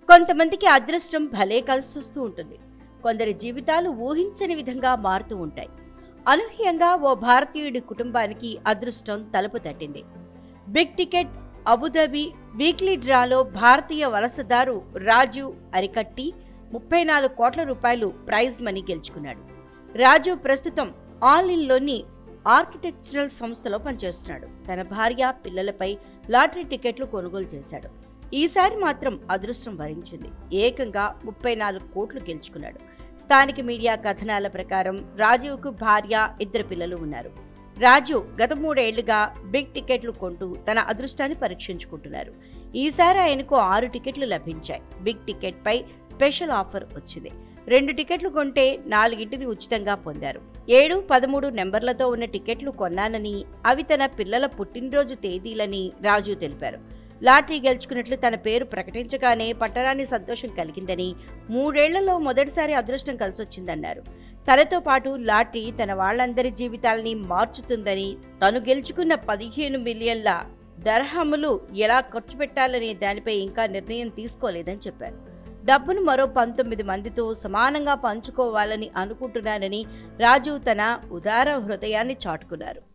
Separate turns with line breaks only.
కొంతమందికి అదృష్టం భలే కలిసొస్తూ ఉంటుంది. కొందరి జీవితాలు ఊహించని విధంగా మారుతూ ఉంటాయి. అనూహ్యంగా ఓ భారతీయుడి కుటుంబానికి అదృష్టం తలుపు తట్టింది. బిగ్ టికెట్ అబుదాబి వీక్లీ డ్రాలో భారతీయ వలసదారు రాజు అరికట్టి 34 కోట్ల రూపాయలు ప్రైజ్ మనీ గెలుచుకున్నాడు. రాజు ప్రస్తుతం ఆన్లైన్లోని ఆర్కిటెక్చరల్ సంస్థలో పనిచేస్తున్నాడు. తన భార్య, పిల్లలపై లాటరీ టికెట్లు కొనుగోలు చేశాడు. ఈసారి మాత్రం అదృష్టం వరించింది. ఏకంగా 34 కోట్లు గెలుచుకున్నాడు. స్థానిక మీడియా కథనాల ప్రకారం రాజుకు భార్య, 2 పిల్లలు ఉన్నారు. రాజు గత 3 ఏళ్లుగా బిగ్ టికెట్లు కొంటూ తన అదృష్టాన్ని పరీక్షించుకుంటున్నారు. ఈసారి ఆయనకు 6 టికెట్లు లభించాయి. బిగ్ టికెట్ పై స్పెషల్ ఆఫర్ వచ్చింది. 2 టికెట్లు కొంటే 4 ఉచితంగా పొందారు. 7, 13 నెంబర్లతో ఉన్న టికెట్లు కొన్నానని, అవి తన పిల్లల పుట్టినరోజు తేదీలని రాజు తెలిపారు. లాటరీ గెలుచుకున్నట్లు తన పేరు ప్రకటించగానే పట్టరాని సంతోషం కలిగిందని, 3 ఏళ్లలో మొదటిసారి అదృష్టం కలిసొచ్చిందన్నారు. తనతో పాటు లాటరీ తన వాళ్లందరి జీవితాలని మార్చుతుందని, తను గెలుచుకున్న 15 మిలియన్ల దర్హములు ఎలా ఖర్చు పెట్టాలనే దానిపై ఇంకా నిర్ణయం తీసుకోలేదని చెప్పారు. డబ్బును మరో 19 మందితో సమానంగా పంచుకోవాలని అనుకుంటున్నానని రాజు తన ఉదార హృదయాన్ని చాటుకున్నారు.